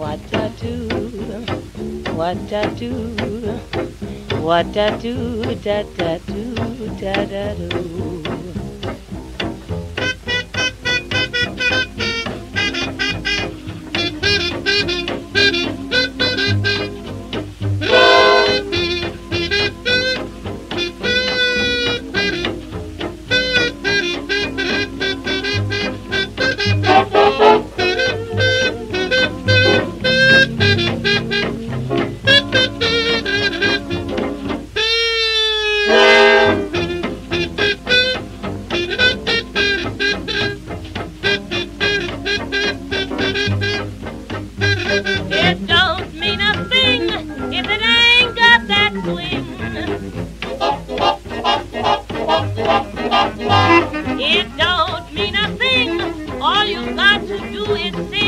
what I do, what I do, what I do, da da do, da da do. It don't mean a thing if it ain't got that swing. It don't mean a thing. All you got to do is sing.